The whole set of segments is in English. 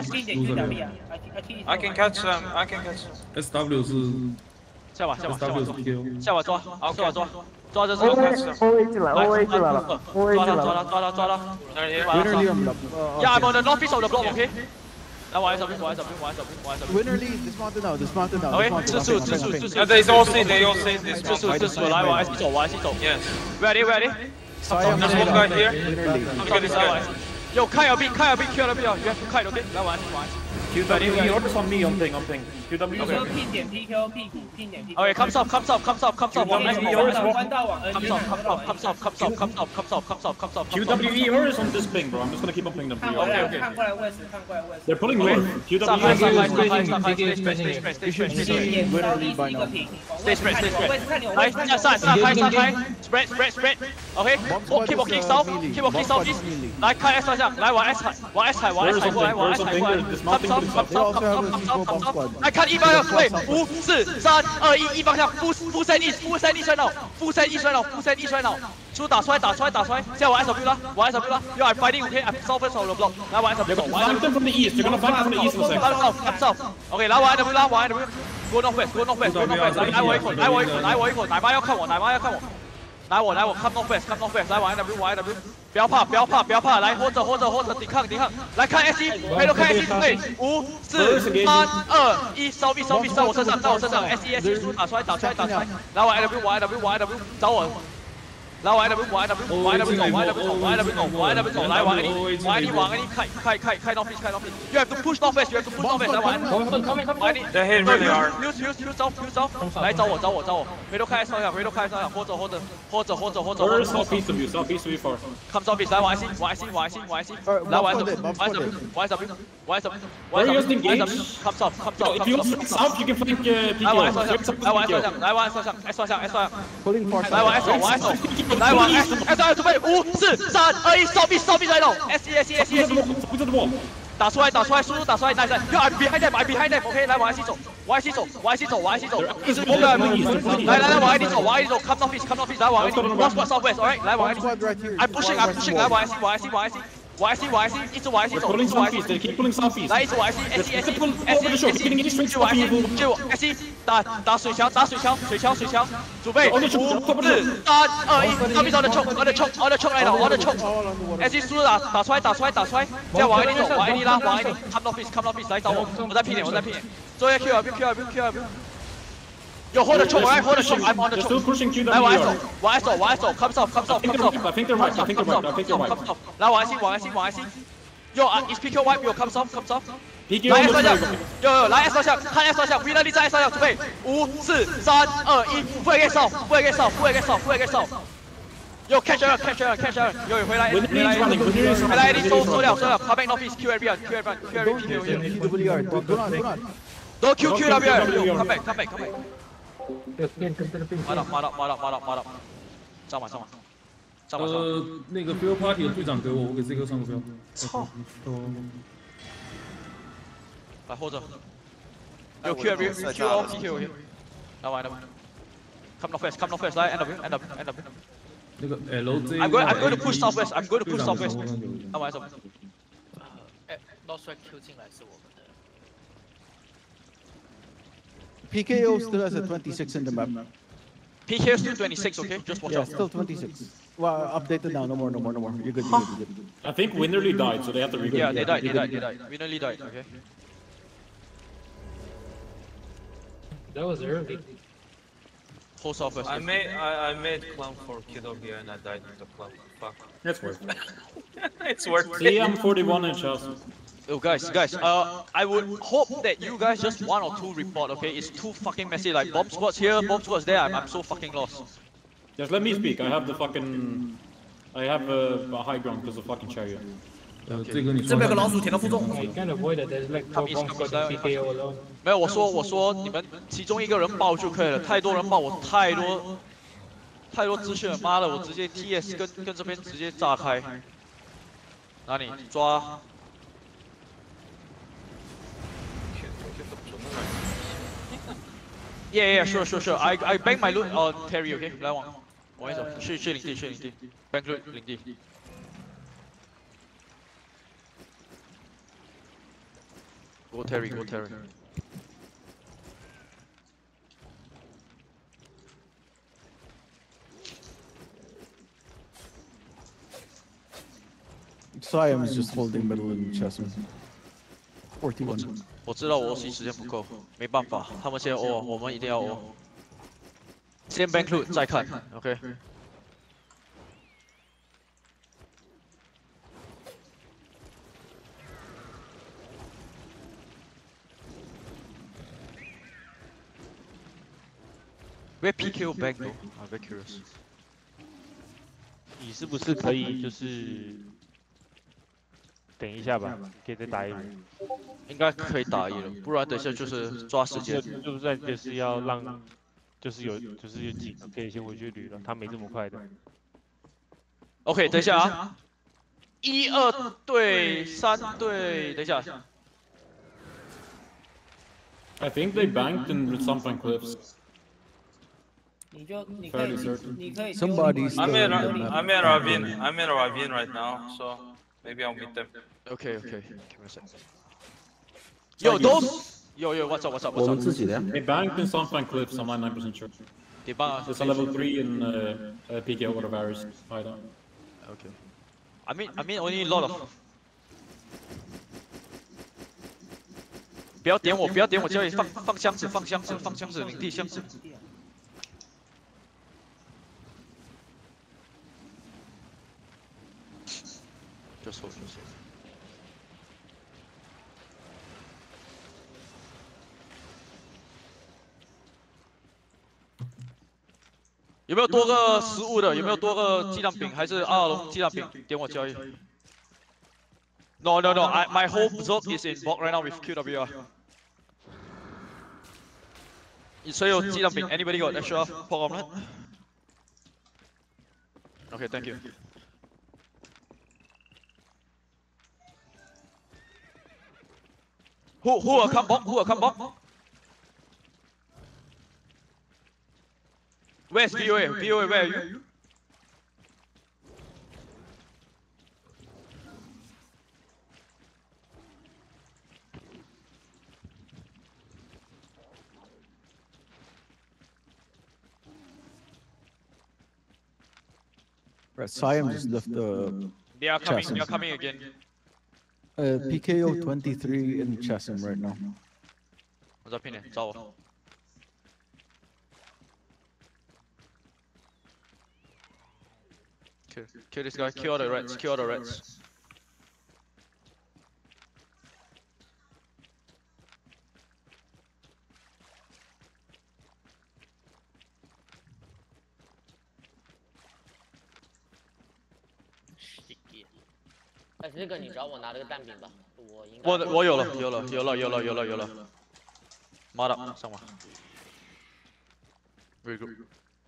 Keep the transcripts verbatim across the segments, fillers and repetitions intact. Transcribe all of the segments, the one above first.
I can catch them. I can catch them. S W 是下把下把 S 下把 W 是 K O。 下把抓，下把抓，抓着这 O 个。 A O A 进来 ，O A 进来了 ，O A 抓他进来了。 抓他抓他抓他。 Winner Lee on the. Yeah, I'm on the northeast of the block, okay? 来，我来这边，我来这边，我来这边，我来这边。 Winner Lee, dismounted now, dismounted now. OK， dismounted, 自述 I'm 自 ping, 述 I'm 自 ping. 述。 Yeah, they all say they all say this. 自述自述，来，我来走，我来走。 Yes. Ready, ready. Saya There's Winner one guy Lee, here. Winner Lee. Look at this guy. Yo, 看有兵，看有兵 ，Q 了兵，you have to 看，OK？ 来，我来，我来。 Q W E orders on me on ping on ping. Q W E. P 点 P Q 屁股 P 点 P Q。 OK, comes up, comes up, comes up, comes up. 往 S 往 S 关到往 N。 comes up, comes up, comes up, comes up, comes up, comes up, comes up, comes up. Q W E orders on this ping, bro. I'm just gonna keep on pinging them for 看 you. 过来 Okay, okay. 看过来 West 看过来 West。 They're pulling north. Q 上 W 海 E 上海 orders. 上海上海 stay spread stay spread stay spread stay 点 spread 到 E 是一个平。 stay spread stay spread。 West 看你来， West 看你。 上上上开上开 spread spread spread。OK， keep walking south, keep walking south east。来看 S 方向，来往 S 海，往 S 海，往 S 海过来，往 S 海过来。Comes up, comes up, comes up, comes up, comes up。来看一方向，对，五四三二一，一方向，负负三一，负三一摔倒，负三一摔倒，负三一摔倒。出打出来，打出来，打出来。现在往 S W 啦，往 S W 啦。Yo, I'm fighting, OK? I'm south first of the block。来往 S W 走，往 S W。 Flank them from the east. You're gonna flank them from the east in a second. Come south, come south。OK， 来往 S W 啦，往 S W。Go north west, go north west, go north west。来我一口，来我一口，来我一口，奶妈要看我，奶妈要看我。来我，来我 ，come north west, come north west。来往 S W， 往 S W。不要怕，不要怕，不要怕，来或者或者或者抵抗抵抗。来看 S 一，回头看 S 一，对，五四三二一，烧逼烧逼，在我身上，在我身上 ，S 一 S 一，打出来打出来打出来。来往 S W， 往 S W， 往 S W， 找我。 来往 I W 往 I W 往 I W 走往 I W 走往 I W 走往 I W 走来往 any 往 any 往 any 开开开开 north east 开 north east you have to push north west you have to push north west 来往 any They hit really hard. use use use 招 use 招来找我找我找我回头开方向回头开方向或者或者或者或者或者 Where's southeast of you? Southeast of you far. come south east 来往 I C 往 I C 往 I C 往 I C 来往 I W 往 I W 往 I W 往 I W 往 I W 往 I W come south come south If you go south, you can flank uh, P K 来 O. 往 S 方向来往 S 方向来往 S 方向 S 方向 S 方向 Pulling far 来往 S 走往 S 走来往 S S 二准备五四三二一烧逼烧逼来了 S 一 S 一 S 一 S 一 Southeast of the wall. 打出来打出来输入打出来来来 yo I'm behind them I'm behind them OK 来往 S 走往 S 走往 S 走往 S 走一直攻来来来往 S 走往 S 走 come north east come north east 来往 S one squad southwest alright 来往 S I'm pushing I'm pushing 来往 S 往 S 往 S 往 S 往 S 一直往 S 走 Pulling southeast. They keep pulling southeast. 来一直往 S S S S S S 就往 S 就 S 打打水桥打水桥水桥水桥准备五四三二一上面上的冲我的冲我的冲来了我的冲 S 输打打出来打出来打出来现在往 A D 走往 A D 拉往 A D come north east come north east 来找我我在拼点我在拼点做一下 Q R Q R Q R 有 hold 的冲来 hold 的冲 I'm on the 冲 They're still pushing Q 来往 W E S 走 R. 往 S 走往 S 走 come south come south come south I think they're right. I think they're right. I think they're right. 来往 S 往 S 往 S Yo, uh, is P K wipe? Yo, come south, come south. P K 来 O S 方 looks 向 like. ，Yo Yo，来 S 方向，看 S 方向 ，Winner 在 S 方向，准备五四三二一，不会给少，不会给少，不会给少，不会给少。Yo catch her catch her catch her Yo 回来回来回来 A D 收收掉收掉 come back north east Q everyone Q everyone Q everyone P K O here P W R. Do not, do not. don't Q Q W R come back come back come back 马到马到马到马到马到上马上马上马上呃，那个 Field Party 的队长给我，我给这个上个标。 操！来或者有 Q every Q all P K O here 来玩的 come north west come north west 来 end up end up end up 那个 L J I'm going I'm going to push southwest I'm going to push southwest 来玩什么？ 哎 ，Northwest Q 进来是我们的。 P K O still has a twenty-six in the map. P K O still twenty-six okay just watch Yeah, out still twenty-six. Well, updated now. No more, no more, no more. You're good, you're good, you're good. I think Winnerly died, so they have to rebuild. yeah they died they died they died Winnerly died okay That was early. whole southwest I made I, I made clown for Q W and I died with the clown. Fuck. That's worth it. It's worth See, it. I'm forty-one in Chelsea. Oh guys, guys, uh, I would hope that you guys just one or two report, okay? It's too fucking messy. Like bomb squads here, bomb squads there. I'm, I'm so fucking lost. Just let me speak. I have the fucking. I have a, a high ground because of fucking chariot. 呃，这个你这边有个老鼠填的负重。 I can't avoid it. There's like four bombs got P K O alone. 没有，我说我说你们其中一个人报就可以了，太多人报我太多太多资讯了，妈的，我直接 T S 跟跟这边直接炸开。哪里抓？ Yeah, yeah, sure, sure, sure. I I bang my loot on Terry, okay? 来往往一走，去去领地，去领地 ，bang loot 领地。 Go Terry, go Terry. Siam is just holding middle in Chessman. forty-one. 我知道我 O C 时间不够，没办法，他们先 O， 我们一定要 O。先 bank loot 再看 ，OK。Where P K O bank though? I'm very curious. 你是不是可以就是等一下吧，可以再打一轮？ 应该可以打一了，不然等一下就是抓时间。 就不然就是要让，就是有就是有几个可以先回去捋了，他没这么快的。 OK， 等一下啊，一二对三对，等一下。 I think they banked in Sunfine Cliffs. 你就你可以你可以 Somebody's I'm in, still I'm in Ravine. I'm in Ravine right now, so maybe I'll meet them. OK OK， give me a sec. Yo those yo yo what's up what's up what's up？ 我们自己的呀。 They banked in Sunfine Cliffs. I'm ninety-nine percent sure. 给帮 There's a level three in uh, uh, P K O or Varus. I don't. OK。I mean I mean only a lot of。不要点我，不要点我，交易放放箱子，放箱子，放箱子，领地箱子。就错就错。有没有多个食物的？有没有多个鸡蛋饼？还是阿尔龙鸡蛋饼？点我交易。No no no, I my whole Zerg is in bulk right now with Q W R. 谁有鸡蛋饼 ？Anybody got extra pork omelette? Okay, thank you. Who who will come bomb? Who will come bomb? Where's V O A? V O A, where are you? Right, Siam just left the They are coming. Chasm. They are coming again. uh, P K O twenty-three in Chessam right now. 我在拼你，找我。Kill, kill this guy. Kill all the rats. Kill all the rats. Sticky。哎，那个你找我拿了个蛋饼吧，我应该。 我我有了，有了，有了，有了，有了，有了。妈的，上吧。Very good.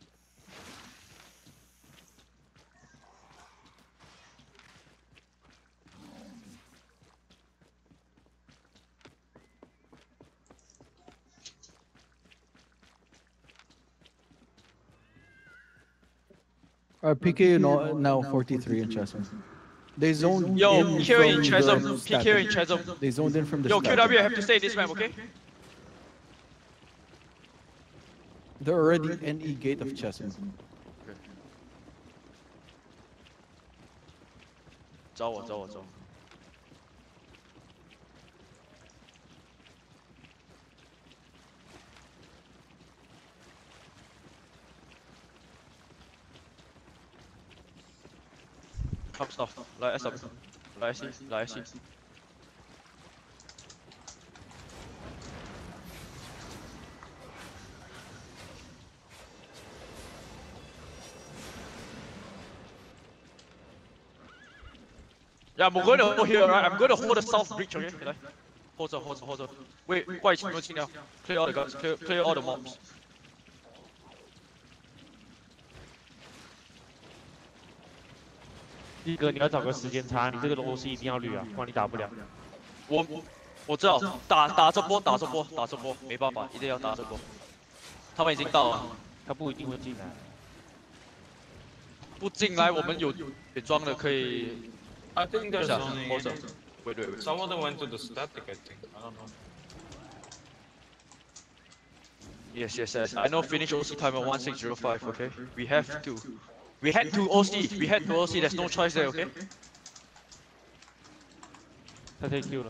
Uh, P K O no, now forty-three in Chessam. They zoned Yo, in Q in from Chasm. the P K in static. Chasm. They zoned in from the Yo, Q static. W, I have to stay this map, okay? They're already N E gate of Chessam. 找我，找我，找我。Come stop，来 S W， 来 S C， 来 S C。Yeah, I'm going to hold here, right? I'm going to hold the south bridge, okay? 来 ，hold 着，hold 着，hold 着。喂，怪清都清掉 ，clear all the guns, clear clear all the mobs。 一哥，你要找个时间差，你这个 O C 一定要捋啊，不然你打不了。 我我知道，打打这波，打这波，打这波，没办法，一定要打这波。他们已经到了， 他不一定会进来。 不进来，我们有伪装的可以。 I think there's 下 only ，hold 着 Wait, wait, wait. Some of them went to the static, I think. I don't know. Yes, yes, yes. I know finish O C timer one six zero five, okay? We have to. We had to O C. We had to O C. There's no choice there, okay? 他 take Q 了。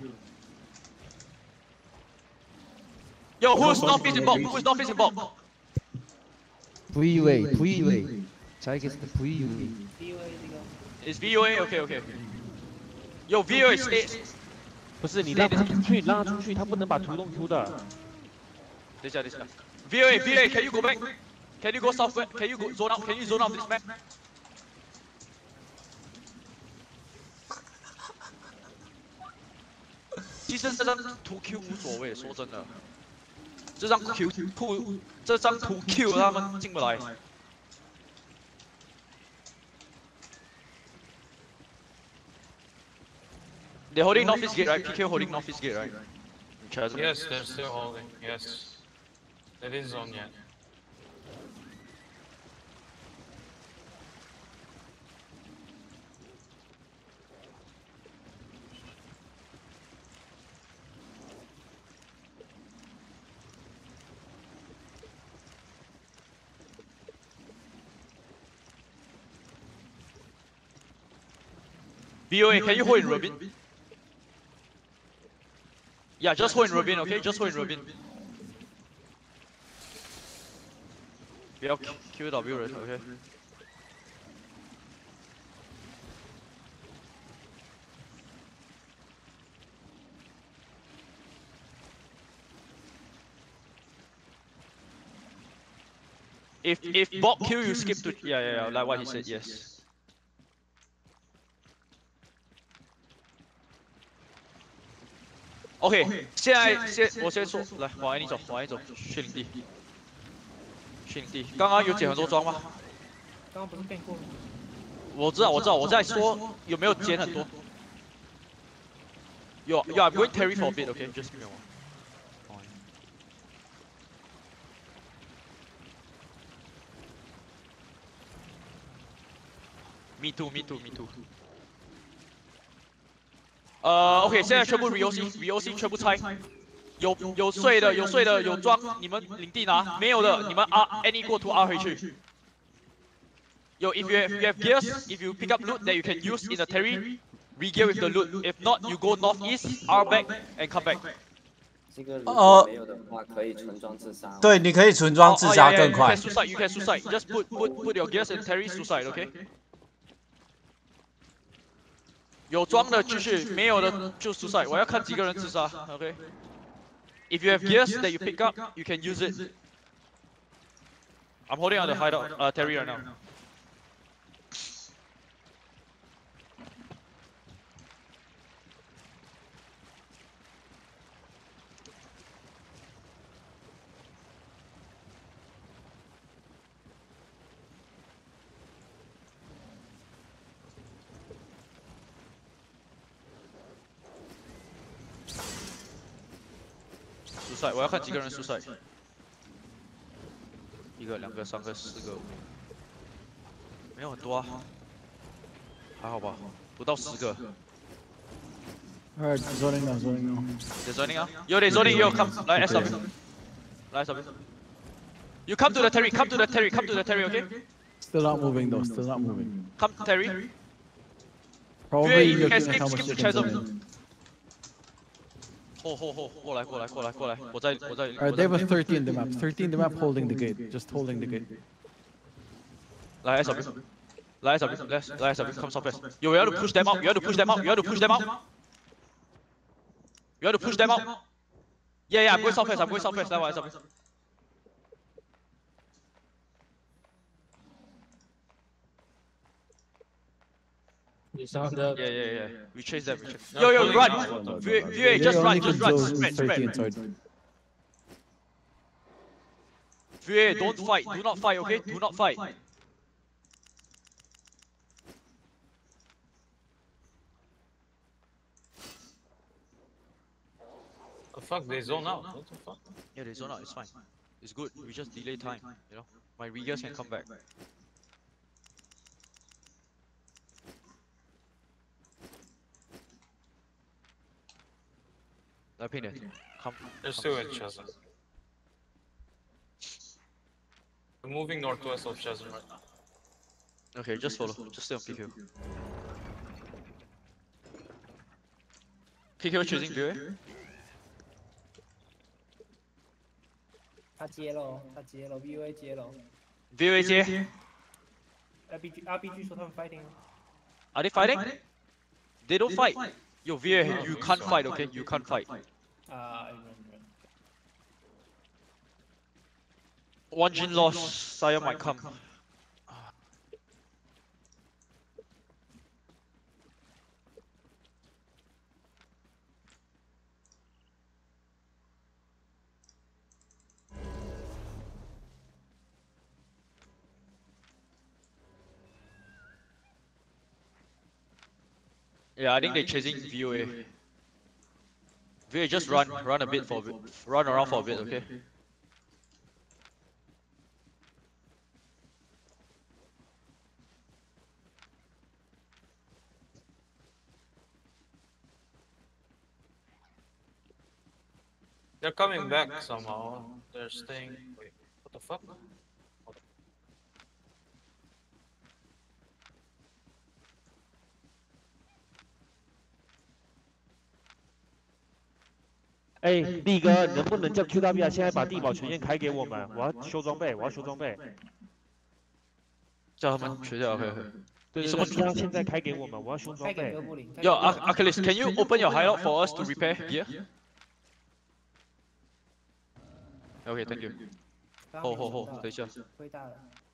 Yo, who's not facing bot? Who's not facing bot? V U A, V U A. Check is the V U A. Is V U A? Okay, okay. Yo, V U A stay. 不是你让他出去，让他出去，他不能把图弄 Q 的。 等一下，等一下。V U A, V U A, can you go back? Can you go southwest? Can you go zone out? Can you zone out this map? 其实这张图 Q 无所谓，说真的，这张 Q 图这张图 Q 他们进不来。They're holding Northeast Gate, right? P K holding Northeast Gate, right? Yes, they're still holding. Yes. It is on yet. V O A, can you hold in Robin? Yeah, just hold in Robin, okay? Just hold in Robin. 不要 Q W 人 ，OK？ If if bot Q you skip to yeah yeah yeah like what he said yes. OK， 现在先我先说，来往 A 你走，往 A 走，去领地。去领地。刚刚有捡很多装吗？ 刚刚不是变过吗？ 我知道，我知道，我在说有没有捡很多。有有 I'm going Terry for a bit, okay? Just give me one. Me too, me too, me too. 呃 ，OK， 现在全部 re O C，re O C 全部拆。有有碎的，有碎的，有装，你们领地拿；没有的，你们 R any 过图 R 回去。有 if you have, you have gears, if you pick up loot that you can use in the terry, re-gear with the loot. If not, you go northeast, R back and come back. 这个如果没有的话，可以纯装自杀。 对，你可以纯装自杀更快。 You can suicide, you can suicide. Just put put put your gears in terry suicide, okay? 有装的继续，没有的就 suicide。我要看几个人自杀 ，OK？ If you have gears that you pick up, you can use it. I'm holding on the hideout, uh, Terry right now. suicide， 我要看几个人 suicide。一个、两个、三个、四个，没有很多啊，还好吧，不到十个。 Alright, zoning now, zoning now. They're zoning out. Yo, they zoning. Yo, come. 来 S W， 来 S W。You come to the Terry, come to the Terry, come to the Terry, okay? Still not moving though, still not moving. Come Terry. Probably you can looking at skip, how much skip you to can chasm. zone in. 后后后，过来过来过来过来，我在我在。 Alright, they have a thirteen in the map. thirteen in the map holding the gate. Just holding the gate. 来 S W， 来 S W， 来来 S W， come southwest. You have to push them out. You have to push them out. You have to push them out. You have to push them out. Yeah, yeah, I'm going southwest. I'm going southwest. 来，我 S W。 You sound the. Yeah, yeah, yeah. We chase them. We chase. Yo, yo, run. V A, just run, just run. Spread, spread. V A, don't fight. Do not fight, okay? Do not fight. The fuck, they zone out. What the fuck? Yeah, they zone out. It's fine. It's good. We just delay time. You know, my regears can come back. 来拼点 ，come。 They're still at Chasm. We're moving northwest of Chasm right now. Okay, just follow, just stay on P Q. P Q choosing view. 他接了，他接了 ，V U A 接了 V U A 接。 R B G R B G 说他们 fighting。 Are they fighting? They don't fight. Yo, V U A, you can't fight, okay? You can't fight. 啊。 One Jin lost, Saya might come. Yeah, I think they're chasing V U A. V U A, just run, run a bit for a bit, run around for a bit, okay? They're coming back somehow. They're staying. Wait, what the fuck? "哎，力哥，能不能叫 Q W 啊？现在把地堡权限开给我们，我要修装备，我要修装备。 叫他们学掉 ，OK OK。 对对对，你要现在开给我们，我要修装备。 Yo, Achilles, can you open your hideout for us to repair gear? Okay, thank you. 后后后，等一下。 亏大了。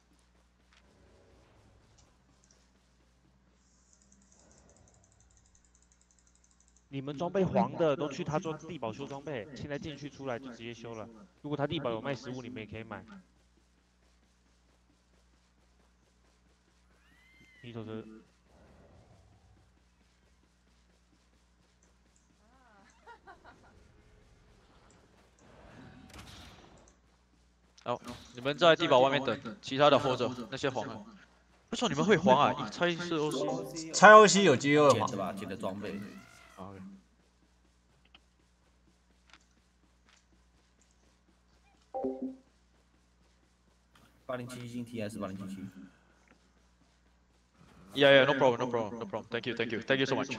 你们装备黄的都去他装地堡修装备，现在进去出来就直接修了。如果他地堡有卖食物，你们也可以买。一手车。 好，你们在地堡外面等，其他的活着，那些黄的。为什么你们会黄啊？一猜是 O C。 猜 O C 有机会黄的吧？捡的装备。 八零七七进 T 还是八零七七 ？Yeah, yeah, no problem, no problem, no problem. Thank you, thank you, thank you so much.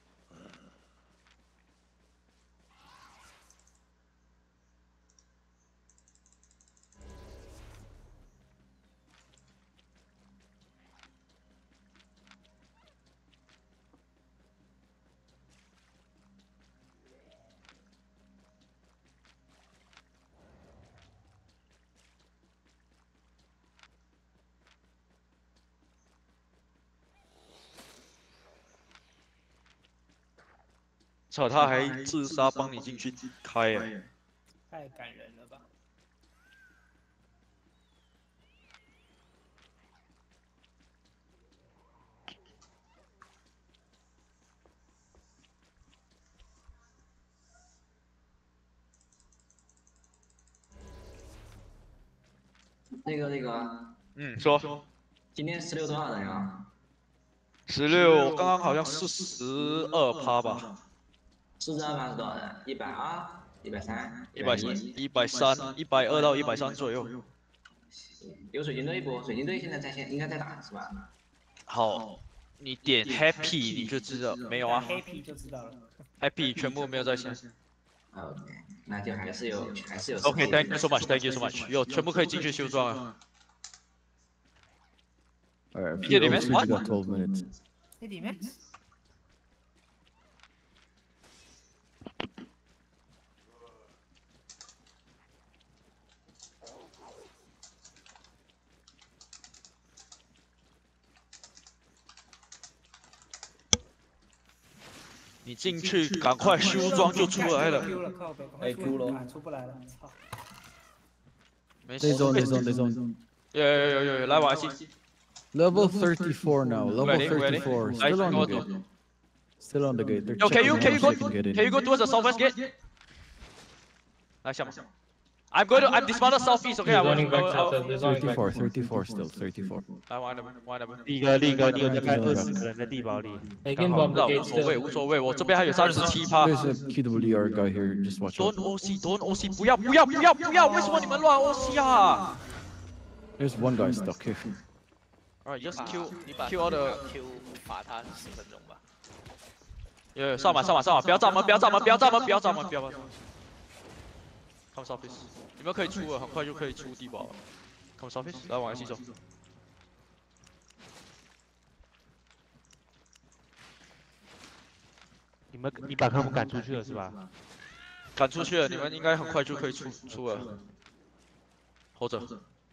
操，他还自杀帮你进去开耶！ 太感人了吧！ 那个那个， 嗯，说。 今天十六多少人啊？ 十六，刚刚好像是十二趴吧。 四十二趴是多少人？一百二、一百三、 一百一、一百三、一百二到一百三左右。 有水晶队不？水晶队现在在线，应该在打是吧？ 好，你点 Happy 你就知道，没有啊 ？Happy 就知道了。 Happy 全部没有在线。 OK， 那就还是有，还是有。 OK，Thank you so much，Thank you so much， 有全部可以进去修装啊。 Alright, P K Max, what? Got twelve minutes. P K Max. 你进去赶快修装就出来了。 哎 ，Q 了， 出不来了，操！ 没事。 They zone, they zone, they zone. 有有有有有，来玩 I C。 Level thirty-four now. Level thirty-four. Still on the gate. Still on the gate. They're Yo, can you can you go can can you go towards the southwest gate？ 来下马。 I'm going to. I'm dismounted southeast. Okay, I will. running back I will- I will- thirty-four, thirty-four still, thirty-four. 来玩的，玩的。 力哥，力哥，你有在看二十个人的地堡里？刚好那无所谓，无所谓，我这边还有三十七趴。 There's a Q W R guy here, just watch out. Don't O C, don't O C， 不要不要不要不要！为什么你们乱 O C 啊 There's one guy stuck here. ？Alright, just kill 你把 kill all the Q 罚他十分钟吧。 yeah, 上马上马上马，不要炸门，不要炸门，不要炸门，不要炸门，不要炸门。Come southeast， 你们可以出了，很快就可以出地堡了。Come southeast， 来往西走。 你们你把他们赶出去了是吧？ 赶出去了，你们应该很快就可以出出了。hold 着。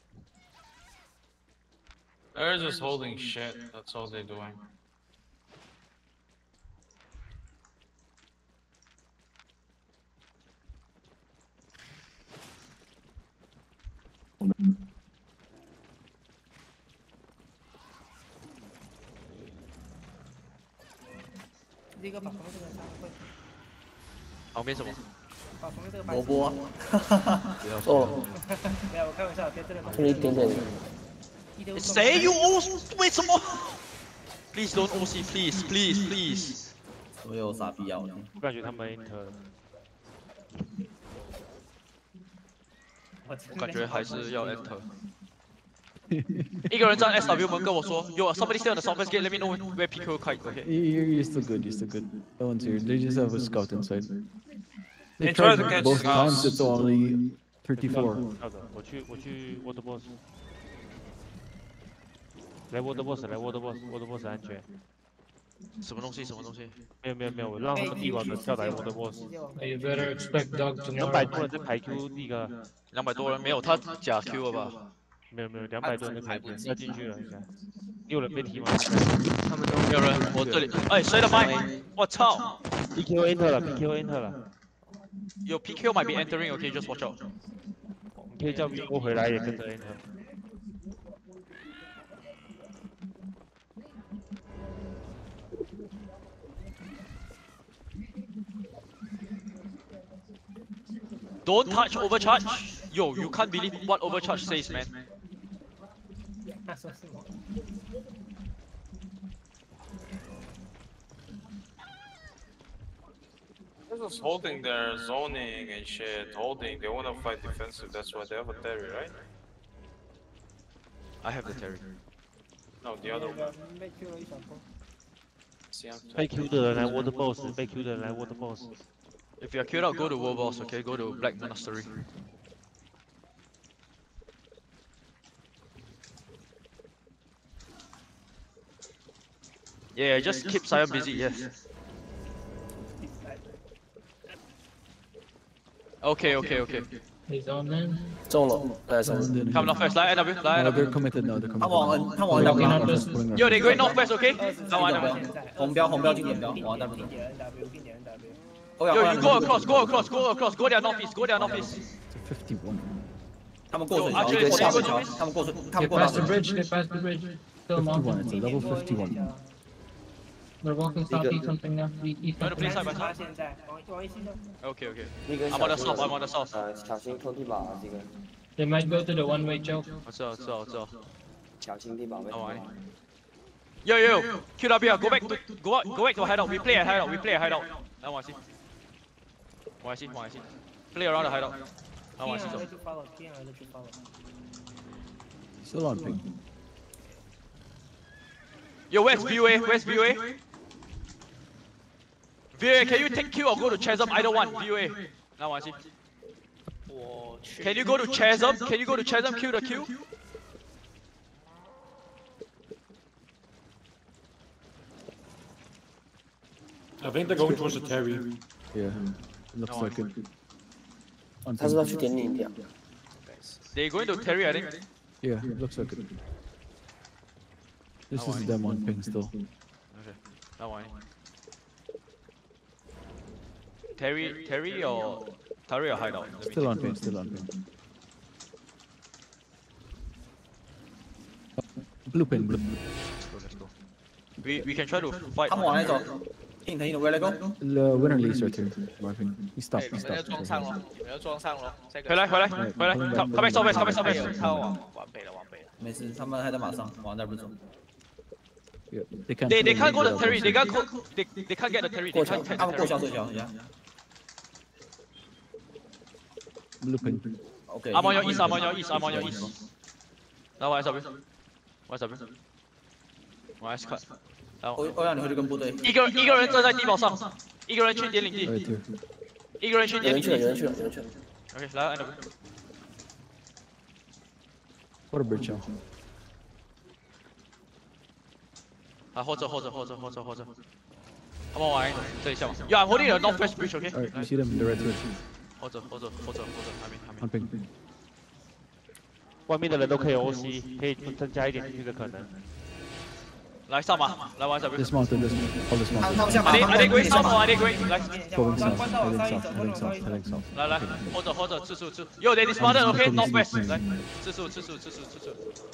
They're just holding shit. That's all they're doing. Đi cái bọc nó cái sao quên. 旁边什么？ 把旁边这个白萝卜。 哦，没有，我开玩笑，别真的。 一点点。 谁 U O？ 为什么 ？Please don't O C, please, please, please. 所有傻逼啊！ 我感觉他们 enter 了。 我感觉还是要 enter。一个人站 S W 门跟我说，Yo, somebody stay on the southwest gate. Let me know where P K kite. Okay. You're, you're still good, you're still good. No one's here. They just have a scout inside. They They tried tried to catch both scouts. times, it's only thirty-four. 好的，我去我去 water boss。来 water boss， 来 water boss，water boss 安全。 什么东西？什么东西？ 没有没有没有，我让他们地堡的跳来 water boss。 You better expect dog to 两百多人在排 Q 地哥。 两百多人没有，他假 Q 了吧？ 没有没有，两百多人在排 Q， 要进去了应该。你有人被踢吗？ 他们都没有人，我这里，哎，谁的麦？我操 ！P Q enter 了 ，P Q enter 了。 有 P Q might be entering, okay, just watch out. 你可以叫 V O 回来也跟着 enter。 Don't touch overcharge. Yo, you can't believe what overcharge says, man. 他说什么？ They're just holding their zoning and shit. Holding. They wanna fight defensive. That's why they have a Terry, right? I have the Terry. No, the other one. 被 Q 了一小波。 See, I'm 被 Q 的人来 water boss， 被 Q 的人来 water boss。 If you are killed out, go to World Boss, okay? Go to Black Monastery. Yeah, just keep Sion busy, yes. Okay, okay, okay. He's on man. 中了，来上。 Come north west, line N W, line No, they're N W. committed now, they're committed. 他往他往 Pulling 那 up 边 northwest, pulling Yo, up. they going northwest, okay? Now N W. 红标红标定点标，往那边。 定点 N W， 定点 N W。 欧阳 Yo, you go across, go across, go across, go there northeast, go there northeast. fifty-one. 他们过水 Yo, 桥， actually, 过大水桥 they， 他们过水，他 Get 们过大 past the 水。 bridge, get past the bridge. Still fifty-one, it's a level fifty-one. They're walking southeast something now. You want to play side by side? 现在往往一西走。 Okay, okay. 那个 I'm on the south, I'm on the south. 呃，小心偷地堡啊，这个 They might go to the one-way choke. 我知道，知道，我知道。 小心地堡被。 Oh, I- Yo, yo, yo, Q W, go back to, go out, go back to hideout. We play at hideout, we play at hideout. 来往西，往西，往西。Play around the hideout. 来往西走。 Still on ping. Yo, where's V O A? Where's V O A? V O A, can you take Q or go to Chasm? Either one, V O A. 来往西。 我去。 Can you go to Chasm? Can you go to Chasm? Q the Q? I think they're going towards the Terry. Yeah, looks No, like it. On 他是不是要 ping. 去点领掉？ They going to Terry, I think. Yeah, looks like it. This Oh, is I- them on ping still. Okay. 来往西。Terry, Terry or Terry or hideout? Let me Still on check. ping, still on ping. Blue ping, blue. Let's go, let's go. We we can try to fight. 他们往那走， Ping 睇到 where they go？ The winner leads right here. Marking. He 哎 stopped. 你 He 们要 stopped. 撞上了，你们要撞上了。这个回来回来回来，come back south west，come back south west。 他往往北了，往北了。 没事，他们还在马上往那边走。 Yeah, they can't. They they can't go to Terry. They can't go. They they can't get the Terry. They 过桥， can't get 他 the 们过 Terry. 桥这桥，呀。 Blue pin. OK。 I'm on your east. I'm on your east. I'm on your east. 来我 S W， 我 S W， 我 S 快。然后欧欧阳，你回去跟部队。 一个一个人站在地堡上，一个人去点领 Right 地， here. 一个人去点领地。 有人去了，有人去了。 OK， 来 N W。 What a bridge now. 啊，或者或者或者或者或者，他们往这一下嘛。Yeah, I'm holding the northwest bridge. OK。 Alright, you see them? They're right here. 或者或者或者或者还没还没。 On ping. 外面的人都可以 O C， 可以增加一点进去的可能。 来上马，来玩 S W。 This mountain, this mountain, all this 他 mountain. 他们下马。 I think I think going south or I think going 来 Going south, heading south, heading south, heading south. 来来，或者或者次数次 ，Yo they dismounted OK northwest 来，次数次数次数次数。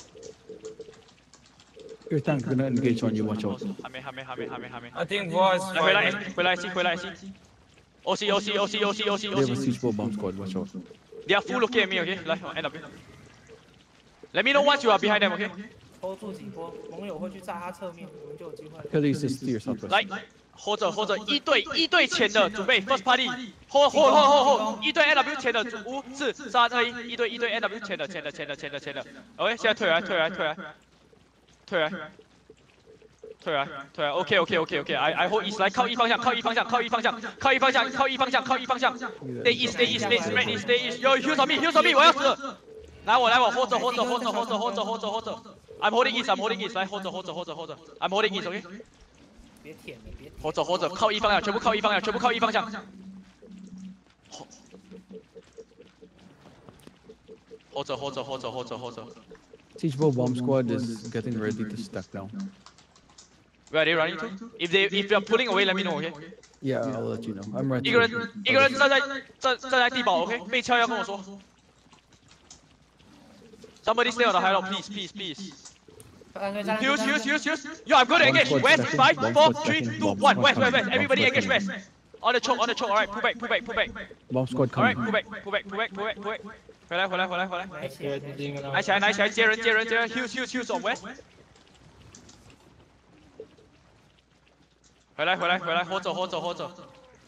Your tank gonna engage on you. Watch out. 还没还没还没还没还没。 I think boys. 来回来回来 C 回来 C。O C O C O C O C O C They O have a C。 siege bow bomb squad. Watch out. They are full looking at me OK， 来 N W。Let me know once you are behind them OK。 拖住几波，盟友会去炸他侧面，我们就有机会。 Kelly is steer southwest. 来，或者或者一队一队前的准备 first party，hold hold hold hold hold， 一队 N W 前的五四三二一，一队一队 N W 前的前的前的前的前的 ，OK， 现在退来退来退来退来退来退来 ，OK OK OK OK，I I hold east 来靠一方向靠一方向靠一方向靠一方向靠一方向靠一方向 ，stay east stay east stay east stay east stay east，有 heal on me heal on me， 我要死了，来我来我 hold 着 hold 着 hold 着 hold 着 hold 着 hold 着 hold 着 I'm holding east I'm holding east 来 hold 着 hold 着 hold 着 hold 着 I'm holding east OK。 别舔了，别。 或者或者靠一方向，全部靠一方向，全部靠一方向。或者或者或者或者或者。 Siege bow bomb squad is getting ready to stack down. Where are they running to? If they if they are pulling away, let me know, okay? Yeah, I'll let you know. I'm right 一个 here. 人一个人站在站站在地堡 ，OK？ 被敲要跟我说。Somebody stay on the high ground, please, please, please. Heals, heals, heals, heals. Yo, I'm going to engage. West, five, four, three, two, one. West, west, west. Everybody engage west. On the choke, on the choke. Alright, pull back, pull back, pull back. Bomb squad Alright, coming. pull back, pull back, pull back, pull back, pull back. 回来，回来，回来，回来。拿起来，拿起来，接人，接人，接人。Heals, heals, heals on west. 回来，回来，回来，活走，活走，活走。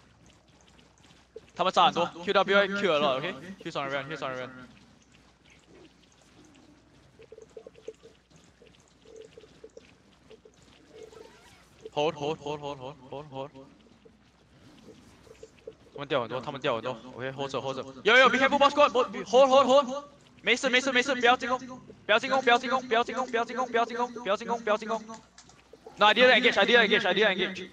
他们炸很多 ，Q W A Q 了 ，OK？Heals on the run, heals on the run. Hold, hold, hold, hold, hold, hold, hold. 他们掉很多，他们掉很多。OK，hold 着，hold 着。有有 ，be careful, boss squad，hold, hold, hold. 没事，没事，没事，不要进攻，不要进攻，不要进攻，不要进攻，不要进攻，不要进攻，不要进攻，不要进攻。No, I didn't engage, I didn't engage, I didn't engage.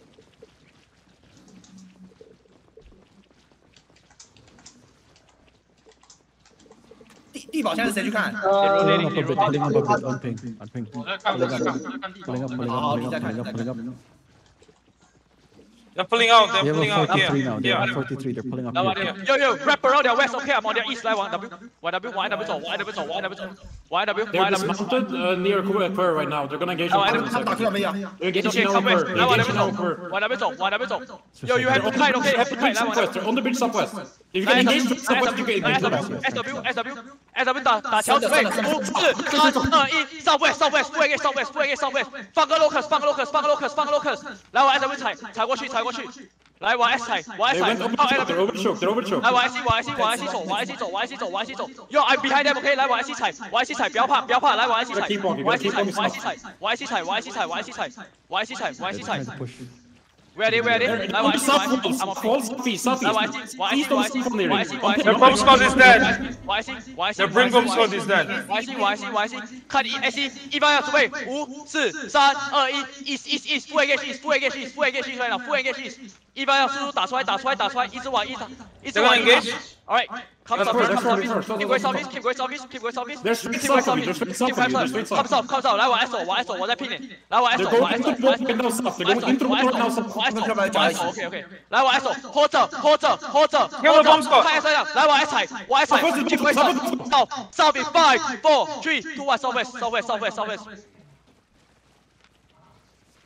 地地堡现在谁去看？ Pulling up a bit, pulling up a bit on ping, on ping. Pulling up, pulling up, pulling up, pulling up, pulling up, pulling up. They're pulling out. They're They have pulling a out forty-three here. now. They have a Yeah. forty-three. They're pulling up here. Yo yo, wrap around their west. Okay, I'm on their east. 来往 W, 往 W, 往 W 走，往 W 走，往 W 走，往 W, They're 往 W. dismounted uh, near Quer right now. They're gonna engage Oh, on I Quer in a 他们打 second. 出来没有？ They're It's engaging okay, now come on west. Quer. 来往 They're W engaging now 走 on Quer.， 往 W 走，往 W 走。Yo, you have to kite, okay? They have the bridge Kite, 来往 southwest. They're on the bridge southwest. If you can 来 engage S the southwest, you can engage the W, southwest. S W, S W, S W 打打桥准备，五四三二一 ，Southwest, Southwest, 不 engage Southwest, 不 engage Southwest， 放个 locus， 放个 locus， 放个 locus， 放个 locus， 来往 S W 踩，踩过去，踩过去，来往 S 踩，往 S They 踩， went 靠 overchoked. S They're W。 overchoked. They're overchoked. 来往 I C， 往 I C， 往 I C 走，往 I C 走，往 I C 走，往 I C 走。Yo, I'm behind them, OK？ 来往 I C 踩，往 I C 踩，不要怕，不要怕，来往 I C 踩，往 I C 踩，往 I C 踩，往 I C 踩，往 I C 踩，往 I C 踩，往 I C 踩，往 I C 踩。 Trying to push. Where are they? Where are they? 来往 I C， 往 I C， I'm South wall, southeast, 来往 I southeast. C， 往 I C， 往 I C， 往 I C， 往 I C。 Their bomb squad is dead. 往 I C， 往 I C。 Their bring bomb squad is dead. 往 I C， 往 I C， 往 I C。看一 S C， 一方向准备，五四三二一 ，East East East， full engage East， full engage East， full engage East right now， full engage East。一方向速度打出来，打出来，打出来，一直往一打，一直往 engage. Alright, come south, come south, keep going southeast, keep going southeast, keep going southeast, They're keep straight going south of you, southeast, they're straight keep south going of you, they're straight south, come south. south, come south，来往 S 走，往 S 走，我在拼你，来往 S 走， They're 往 going S 走， into 往 the ，S 走， right now south. They're 往 going into the ，S 走， right now 往 south. ，S 走，往 S 走 ，OK OK，来往 S 走 ，hold 着 hold 着 hold 着 Kill the bomb squad. 看 S 上，来往 S 踩，往 S 踩 ，keep going south, south, south in five, four, three, two, one, southwest, southwest, southwest, southwest。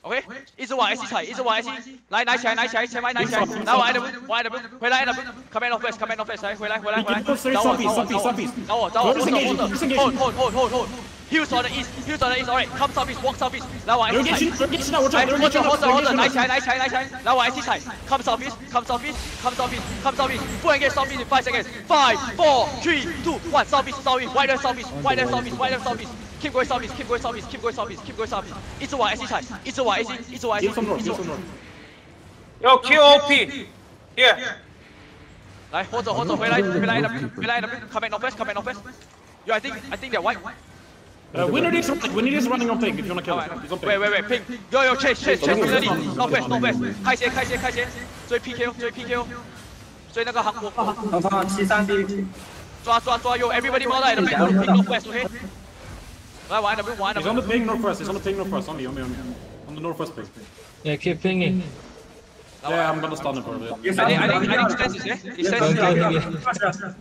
OK， 一直往 S 踩，一直往 S， 来拿起来，拿起来，前排拿起来，来往 I W， 往 I W， 回来 I W，come in off base，come in off base， 来回来回来回来，找我找我找我，或者或者 hold hold hold hold hold。Heals on the east, heals on the east, alright, come south east, walk south east， 来往 S 踩，来或者或者或者拿起来拿起来拿起来，来往 S 踩 ，come south east, come south east, come south east, come south east， 不能给 south east in five seconds， five, four, three, two, one, south east, south east, right left south east, right left south east, right left south east。Keep going south east, keep going south east, keep going south east, keep going south east， 一直往 S 踩，一直往 S， 一直往 S， 一直往。 Yo, Q O P, here。 来，或者或者回来回来的回来的 ，come in off base, come in off base。Yo, I think I think they're white. Uh, Winner is running. Winner is running on pink. If you wanna kill him, he's on pink. Wait, wait, wait, pink. Yo, yo, chase, chase, chase. Winner，no best，no best。开斜，开斜，开斜。追 P K O， 追 P K O， 追那个韩国。 方方七三 D。 抓抓抓 ，Yo, everybody 猫在的 pink no west，OK。来玩的，玩的。 He's on the pink northwest. He's on the pink northwest. On me, on me, on me. On the northwest pink. Yeah, keep pinging. Yeah, I'm gonna stun him for a bit. I think, I think, I think Stensis, yeah? He's Stensis.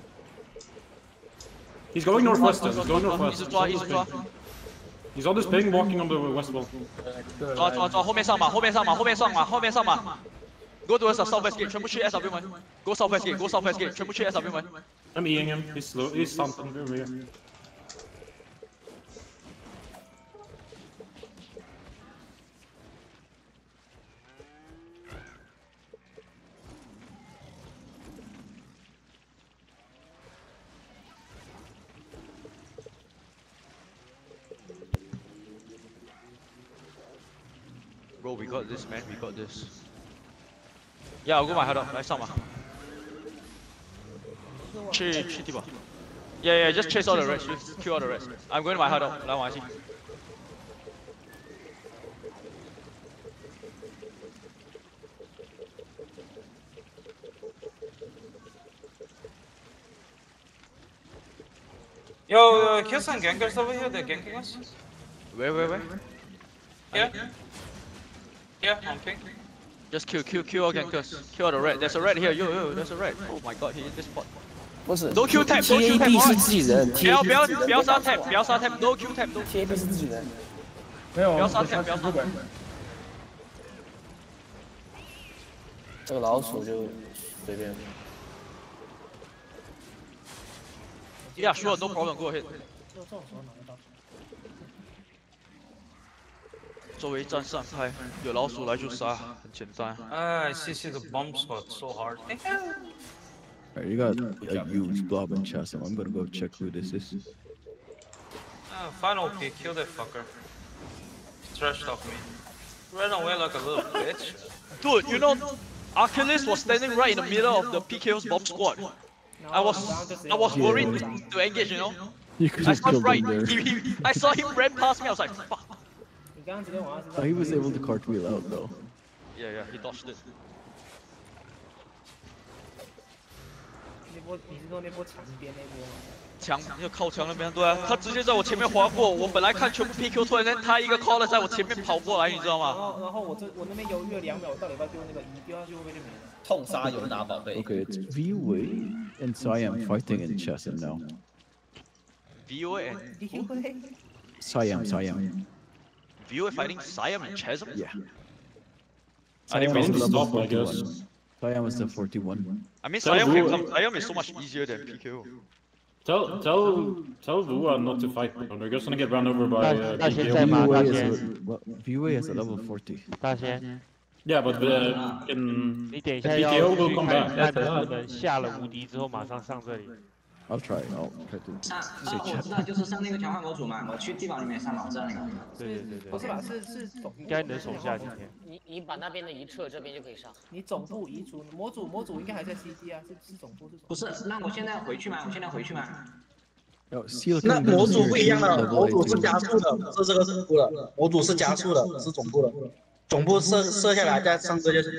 He's going northwest. He's going northwest. 一直抓，一直抓。 He's on this ping, walking on the west wall. 抓抓抓，后面上马，后面上马，后面上马，后面上马。Go to the southwest gate， 全部去 S W 门。Go southwest gate， Go southwest gate， 全部去 S W 门。 I'm eating him. He's slow. He's something. Bro, we got this, man. We got this. Yeah, I'll go my head up. 来上马。去去地堡。Yeah, yeah, just chase all the reds. Just kill all the reds. I'm going to my head up. 来往 I C。 Yo, uh, kill some gankers over here. They're ganking us. Where, where, where? Yeah. Yeah, on pink. Just kill, kill, kill all gankers. Kill all the red. There's a red here. Yo, yo, there's a red. Oh my god, he in this spot. 不是 No Q tap, no Q tap. 是自己人不要不要不要杀 tap， 不要杀 tap。No Q tap， ，T A B 是自己人。 没有， 不要杀 tap， 不要杀。 这个老鼠就随便。 Yeah, sure, no problem. Go ahead. 作为战士派，有老鼠来就杀，很简单。 Ah, I see, see the bomb spot so hard. Alright, you got a huge blob in chest. I'm gonna go check who this is. Ah, final P, kill that fucker. Trashed off me. Ran away like a little bitch. Dude, you know, Achilles was standing right in the middle of the P K O's bomb squad. I was, I was worried to, to engage, you know. You could I just saw killed right. him there. He, he, I saw him ran past me. I was like, fuck. Oh, he was able to cartwheel out though. Yeah, yeah, he dodged it. 那波你是说那波墙边那波吗？ 墙要靠墙那边，对啊，他直接在我前面划过，我本来看全部 P Q， 突然间他一个 caller 在我前面跑过来，你知道然吗？ 后然后我这我那边犹豫了两秒，我到底要不要丢那个一，丢下去会不会就没了？ 痛杀尤达宝贝。 Okay, it's V W A and Siam fighting in Chesson now. V O A and Siam, Siam. V O A fighting Siam and Chasm? Yeah. I didn't Siam mean was to level stop, I guess. forty-one. Siam was the forty-one. I mean, Tell Siam, Vu- can come, Siam is so much easier than P K O. Tell tell tell Vua not to fight. They're just gonna get run over by uh, 大 P 仙 K O. 在吗？ V W 大 A is 仙， a, well, V W A is a level forty. 大仙， Yeah, but uh, in 你等一下 P 要 K O will 去 come 看 back. 看能不能下了无敌之后马上上这里。 I'll try. I'll try to. 上啊，我知道，就是上那个调换模组嘛，我去地堡里面上老站那个。 对对对对， 不是吧？是是总应该能守下几天。 你你把那边的一撤，这边就可以上。 你总部移除模组，模组应该还在 C D 啊，是是总部是总部。 不是，那我现在回去吗？我现在回去吗？ Oh, Seal 那 King 模 doesn't 组不一样 usually 了， level 模组是 eighteen. 加速的，是这个总部的，模组是加速的，是总部的，总部射射下来再上这就是。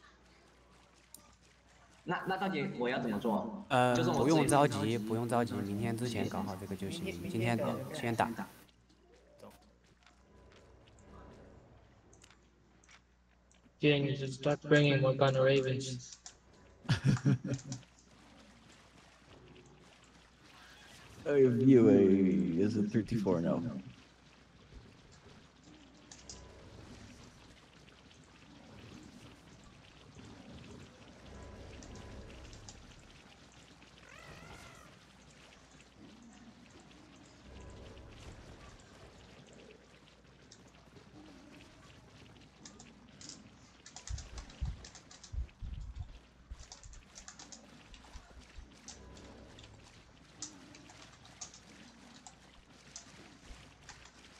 那那到底我要怎么做？ 呃， 就是我不用着急，不用着急，明天之前搞好这个就行。今天先打。 Jane, you should start bringing more gun ravens. Uh, V W A is at thirty-four now.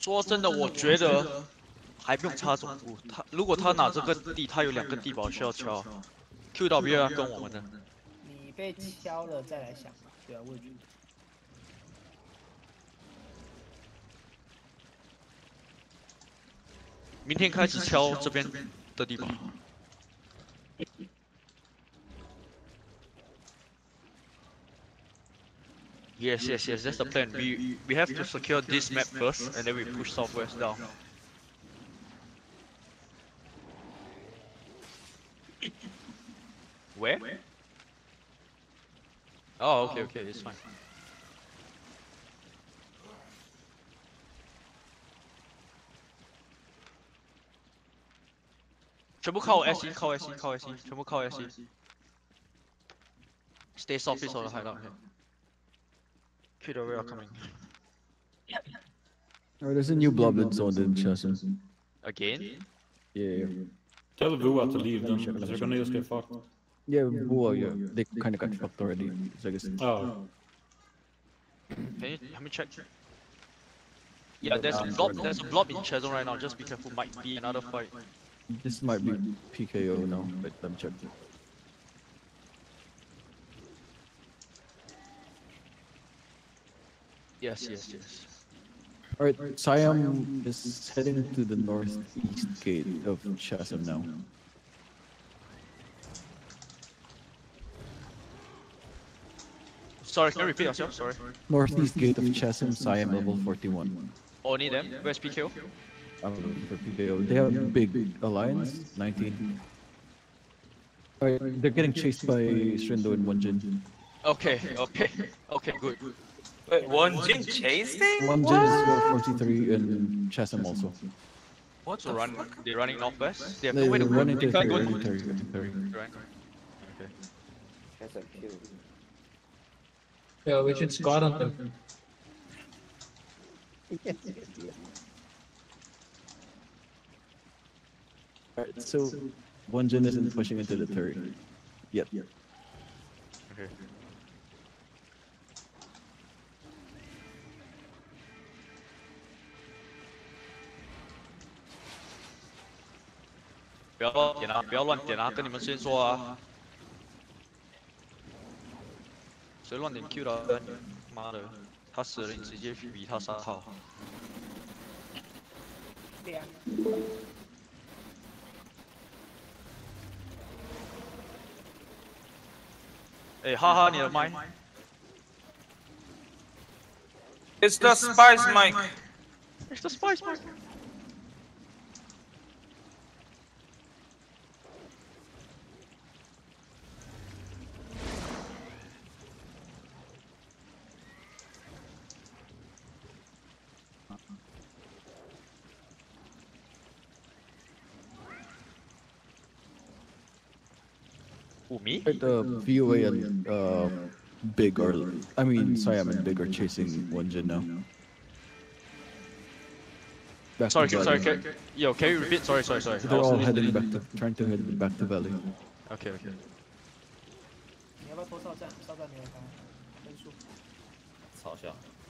说真的，我觉得还不用插总部。他如果他拿这个地，他有两个地堡需要敲 ，Q W 要跟我们的。 你被敲了再来想吧。对啊，我也觉得。 明天开始敲这边的地堡。Yes, yes, yes. That's the plan. We we have to secure this map first, and then we push southwest down. Where? Oh, okay, okay, it's fine. 全部靠 S E， 靠 S E， 靠 S E， 全部靠 S E。Stay southeast of the hideout here. Q W are coming. Alright, there's a new Bloodlet zone in Chesson. Again? Yeah, yeah. Tell Vua to leave them, because they're gonna just get fucked. Yeah, Vua, yeah. They kinda got fucked already. So I guess. Oh. Can you let me check? Yeah, there's a blob. There's a blob in Chesson right now. Just be careful. Might be another fight. This might be P K O now, but let me check. Yes, yes, yes. Alright, Siam is heading to the northeast gate of Chesson now. Sorry, can you repeat yourself? Sorry. Northeast gate of Chesson, Siam level forty-one. Only them? Where's P K O? I'm looking for P K O. They have a big alliance, nineteen. Alright, they're getting chased by Shrindo and Wonjin. Okay, okay, okay, good. Wait, one Jin chasing? One Jin is uh, forty-three and Chesson also. What's the run? They're running northwest? They have They no way to run run. into They can't go Terry, into Terry, Terry. Right. Okay. That's a kill. Yeah, we should squad on them. Alright, so Wonjin isn't pushing into the turret yet. Okay.不要乱点啊！不要乱点啊！跟你们先说啊！谁乱点 Q 的？妈的，他死了，你直接去比他杀号。 两。 哎，哈哈，你的麦。 It's the spice mic. It's the spice mic. 五米 The V O A and uh, Big are, I mean, Siam and Big are chasing Wonjin now. Back Sorry, to sorry, Valley. can, yo, can you repeat? Sorry, sorry, sorry. They're all heading back to, trying to head back to Valley. Okay, okay. 你要不要拖哨站？哨站没有开，分数。 嘲笑。